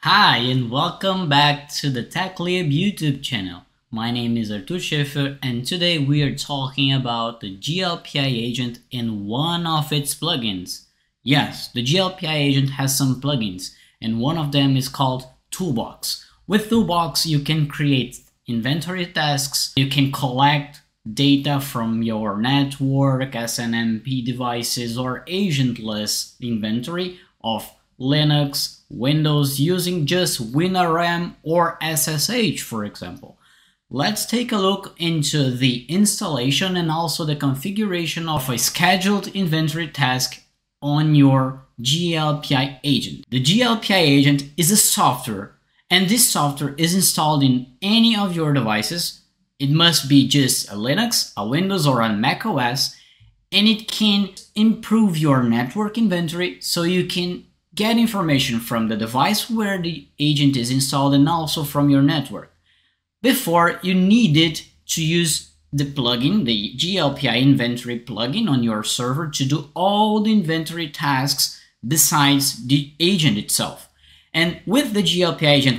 Hi and welcome back to the TechLib YouTube channel. My name is Artur Schäfer and today we are talking about the GLPI agent and one of its plugins. Yes, the GLPI agent has some plugins and one of them is called Toolbox. With Toolbox you can create inventory tasks, you can collect data from your network, SNMP devices or agentless inventory of Linux, Windows using just WinRM or SSH, for example. Let's take a look into the installation and also the configuration of a scheduled inventory task on your GLPI agent. The GLPI agent is a software, and this software is installed in any of your devices. It must be just a Linux, a Windows, or a Mac OS, and it can improve your network inventory so you can get information from the device where the agent is installed and also from your network. Before, you needed to use the plugin, the GLPI inventory plugin on your server to do all the inventory tasks besides the agent itself. And with the GLPI agent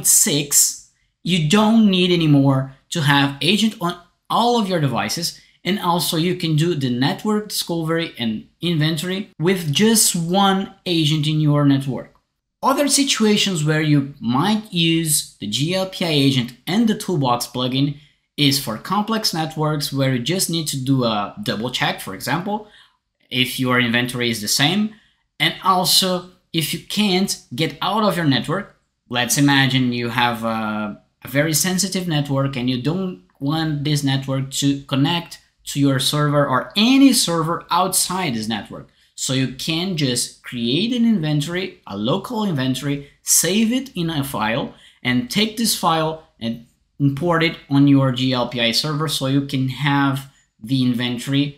1.6, you don't need anymore to have agent on all of your devices, and also you can do the network discovery and inventory with just one agent in your network. Other situations where you might use the GLPI agent and the Toolbox plugin is for complex networks where you just need to do a double check, for example, if your inventory is the same, and also if you can't get out of your network. Let's imagine you have a very sensitive network and you don't want this network to connect to your server or any server outside this network. So you can just create an inventory, a local inventory, save it in a file, and take this file and import it on your GLPI server so you can have the inventory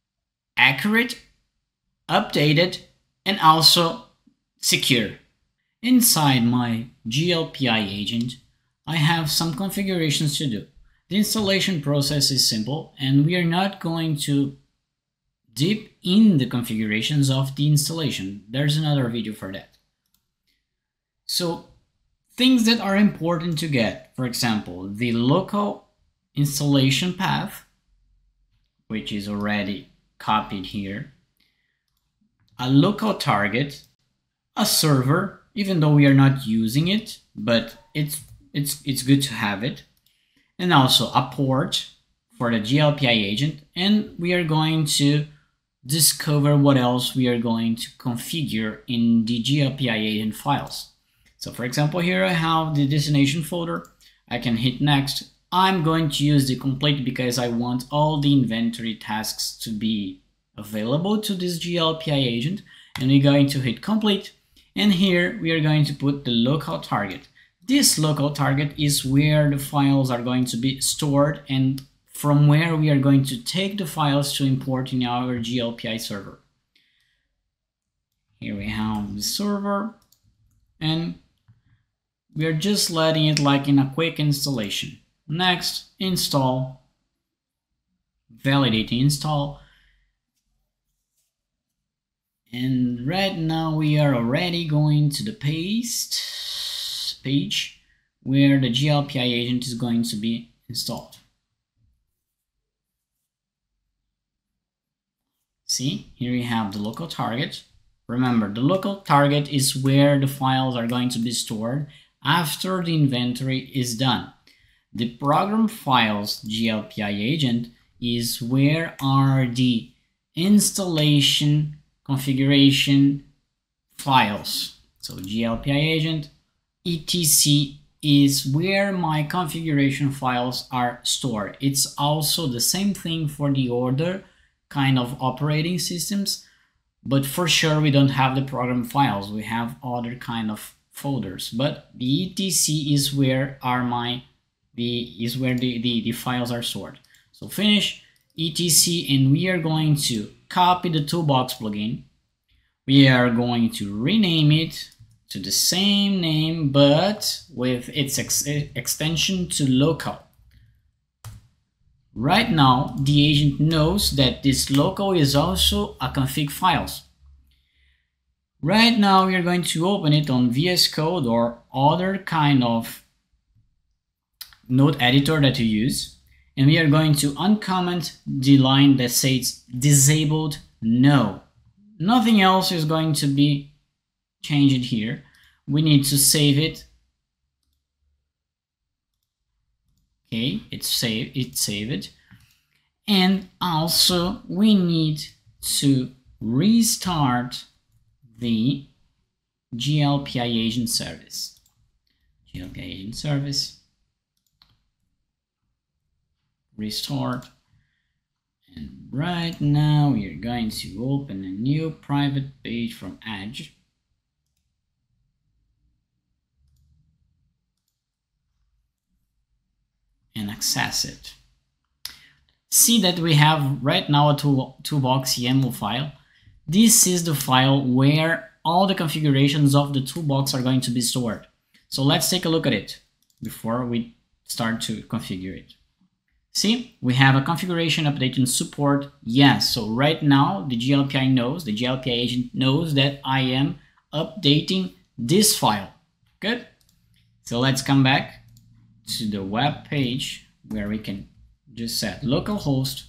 accurate, updated, and also secure. Inside my GLPI agent, I have some configurations to do. The installation process is simple, and we are not going to deep in the configurations of the installation. There's another video for that. So, things that are important to get, for example, the local installation path, which is already copied here, a local target, a server, even though we are not using it, but it's good to have it, and also a port for the GLPI agent, and we are going to discover what else we are going to configure in the GLPI agent files. So for example, here I have the destination folder. I can hit next. I'm going to use the complete because I want all the inventory tasks to be available to this GLPI agent, and we're going to hit complete, and here we are going to put the local target. This local target is where the files are going to be stored and from where we are going to take the files to import in our GLPI server. Here we have the server, and we are just letting it like in a quick installation. Next, install, validate the install, and right now we are already going to the page where the GLPI agent is going to be installed. See, here we have the local target. Remember, the local target is where the files are going to be stored after the inventory is done. The program files GLPI agent is where are the installation configuration files. So GLPI agent etc is where my configuration files are stored. It's also the same thing for the other kind of operating systems, but for sure we don't have the program files. We have other kind of folders, but the etc is where the files are stored. So finish etc, and we are going to copy the Toolbox plugin. We are going to rename it to the same name, but with its extension to local. Right now, the agent knows that this local is also a config files. Right now we are going to open it on VS Code or other kind of node editor that you use, and we are going to uncomment the line that says disabled no. Nothing else is going to be changed here. We need to save it. Okay, it's saved. And also we need to restart the GLPI Agent service. GLPI Agent service. Restart. And right now we are going to open a new private page from Edge. And access it. See that we have right now a Toolbox YAML file. This is the file where all the configurations of the Toolbox are going to be stored. So let's take a look at it before we start to configure it. See, we have a configuration update and support. Yes, so right now the GLPI knows, the GLPI agent knows that I am updating this file. Good. So let's come back to the web page where we can just set localhost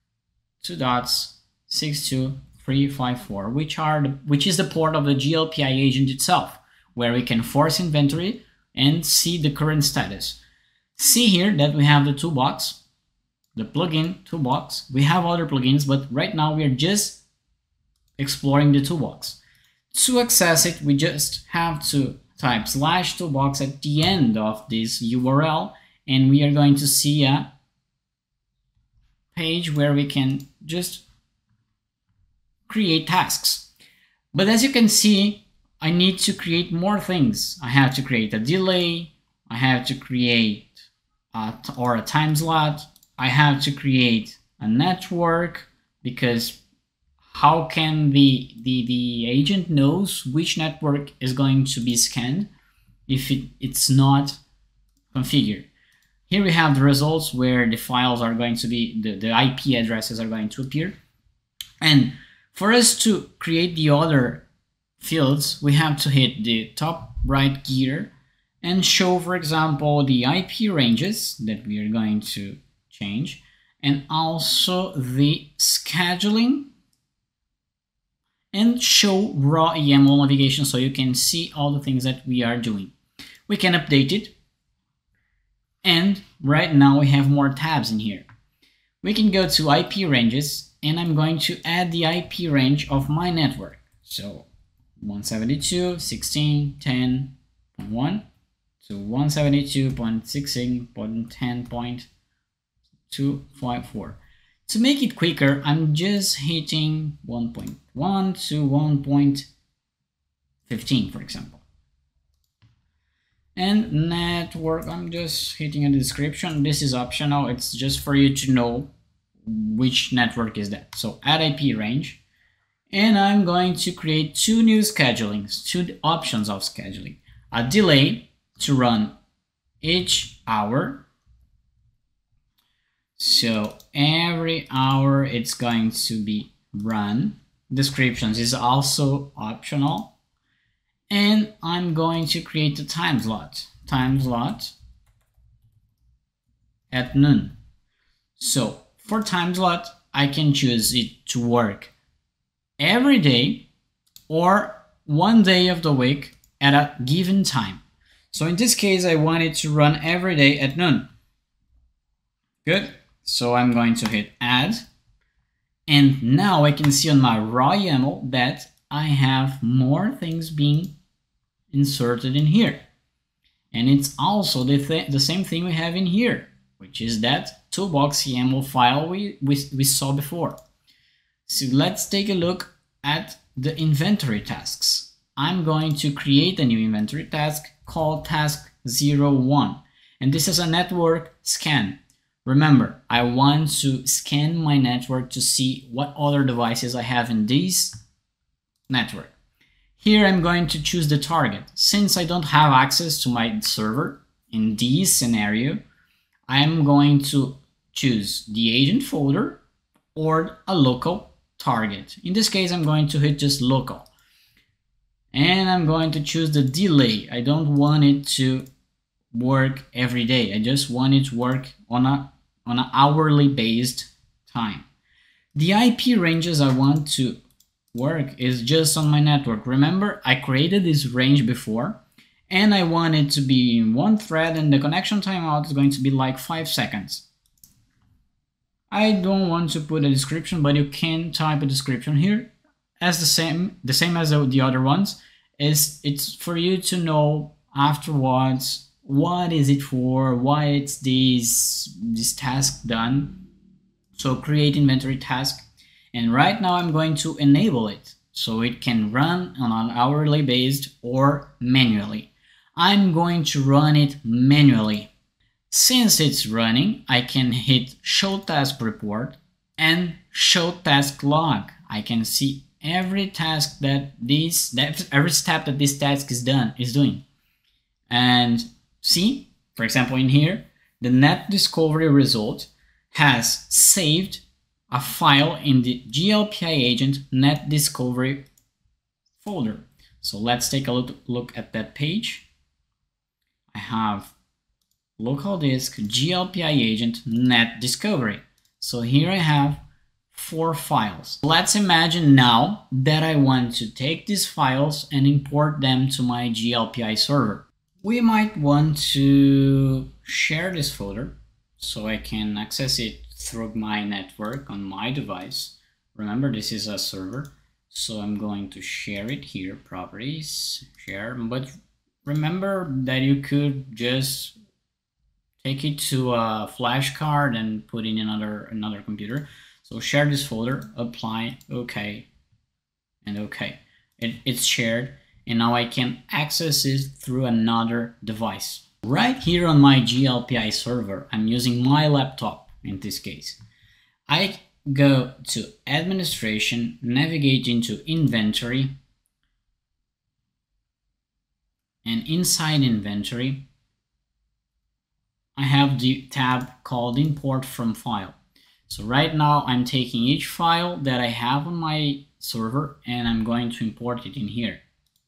2.62354, which is the port of the GLPI agent itself, where we can force inventory and see the current status. See here that we have the Toolbox, the plugin Toolbox. We have other plugins, but right now we are just exploring the Toolbox. To access it, we just have to type /toolbox at the end of this URL, and we are going to see a page where we can just create tasks. But as you can see, I need to create more things. I have to create a delay, I have to create a time slot, I have to create a network, because how can the agent knows which network is going to be scanned if it's not configured? Here we have the results where the files are going to be, the IP addresses are going to appear. And for us to create the other fields, we have to hit the top right gear and show, for example, the IP ranges that we are going to change, and also the scheduling, and show raw YAML navigation so you can see all the things that we are doing. We can update it. And right now we have more tabs in here. We can go to IP ranges, and I'm going to add the IP range of my network. So 172.16.10.1 to 172.16.10.254. To make it quicker, I'm just hitting 1.1 to 1.15, for example. And network, I'm just hitting a description. This is optional. It's just for you to know which network is that. So add IP range. And I'm going to create two new schedulings, two options of scheduling. A delay to run each hour. So every hour it's going to be run. Descriptions is also optional. And I'm going to create a time slot at noon. So for time slot, I can choose it to work every day or one day of the week at a given time. So in this case, I want it to run every day at noon. Good. So I'm going to hit add. And now I can see on my raw YAML that I have more things being inserted in here. And it's also the same thing we have in here, which is that Toolbox YAML file we saw before. So let's take a look at the inventory tasks. I'm going to create a new inventory task called task 01. And this is a network scan. Remember, I want to scan my network to see what other devices I have in this network. Here I'm going to choose the target. Since I don't have access to my server in this scenario, I'm going to choose the agent folder or a local target. In this case, I'm going to hit just local. and I'm going to choose the delay. I don't want it to work every day. I just want it to work on an hourly based time. The IP ranges I want to work is just on my network. Remember, I created this range before, and I want it to be in one thread, and the connection timeout is going to be like 5 seconds. I don't want to put a description, but you can type a description here as the same as the other ones. It's for you to know afterwards what is it for, why it's this task done. So create inventory task, and right now I'm going to enable it so it can run on an hourly based or manually. I'm going to run it manually. Since it's running, I can hit show task report and show task log. I can see every task every step that this task is doing. And see, for example, in here, the net discovery result has saved a file in the GLPI agent net discovery folder. So let's take a look at that page. I have local disk GLPI agent net discovery. So here I have 4 files. Let's imagine now that I want to take these files and import them to my GLPI server. We might want to share this folder so I can access it through my network on my device. Remember, this is a server, so I'm going to share it here, properties, share, but remember that you could just take it to a flash card and put in another computer. So share this folder, apply, OK, and OK. It's shared, and now I can access it through another device. Right here on my GLPI server, I'm using my laptop in this case. I go to administration, navigate into inventory, and inside inventory, I have the tab called import from file. So right now I'm taking each file that I have on my server and I'm going to import it in here.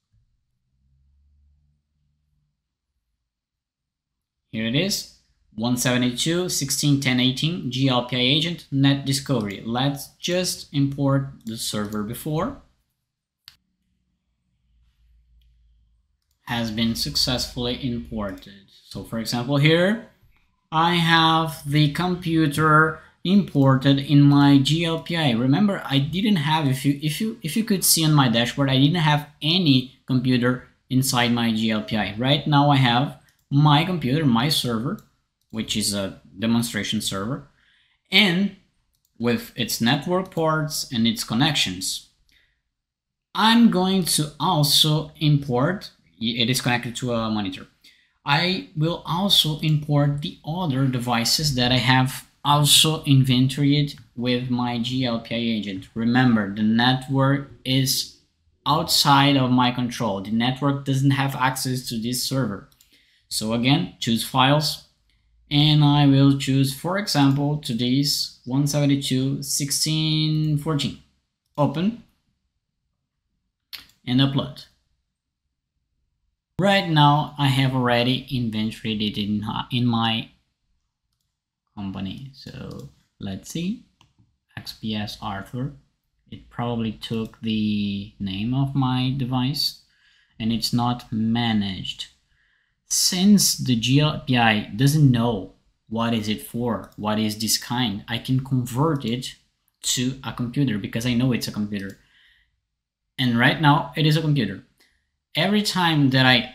Here it is, 172.16.10.18 GLPI agent net discovery. Let's just import the server before. Has been successfully imported. So for example, here I have the computer imported in my GLPI. Remember, I didn't have, if you could see on my dashboard, I didn't have any computer inside my GLPI. Right now I have my computer, my server, which is a demonstration server, and with its network ports and its connections. I'm going to also import, it is connected to a monitor. I will also import the other devices that I have also inventoried with my GLPI agent. Remember, the network is outside of my control. The network doesn't have access to this server. So again, choose files, and I will choose, for example, today's 172.16.14. Open and upload. Right now, I have already inventoried it in my company. So let's see, XPS Arthur. It probably took the name of my device, and it's not managed. Since the GLPI doesn't know what is it for, what is this kind, I can convert it to a computer because I know it's a computer. And right now it is a computer. Every time that I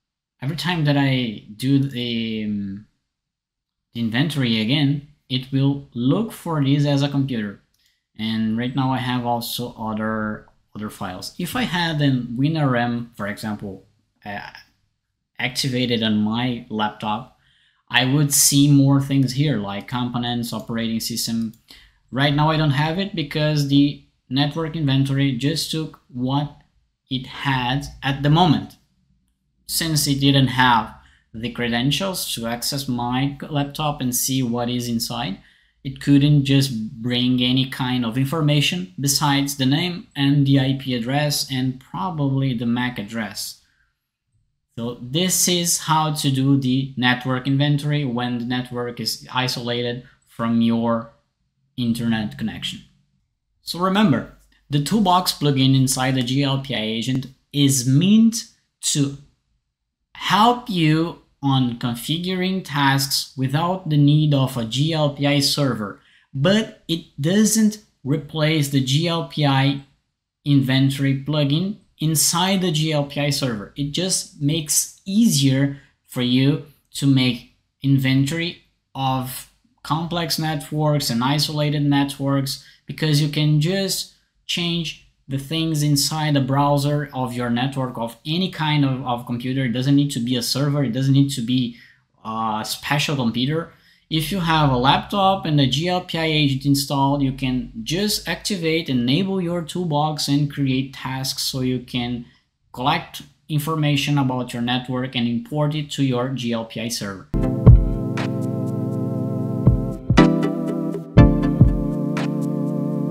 do the inventory again, it will look for this as a computer. And right now I have also other files. If I had an WinRM, for example, activated on my laptop, I would see more things here like components, operating system. Right now I don't have it because the network inventory just took what it had at the moment. Since it didn't have the credentials to access my laptop and see what is inside, It couldn't just bring any kind of information besides the name and the IP address and probably the MAC address. So this is how to do the network inventory when the network is isolated from your internet connection. So remember, the Toolbox plugin inside the GLPI agent is meant to help you on configuring tasks without the need of a GLPI server, but it doesn't replace the GLPI inventory plugin inside the GLPI server. It just makes easier for you to make inventory of complex networks and isolated networks, because you can just change the things inside the browser of your network of any kind of computer. It doesn't need to be a server, it doesn't need to be a special computer. If you have a laptop and the GLPI agent installed, you can just activate, enable your Toolbox and create tasks so you can collect information about your network and import it to your GLPI server.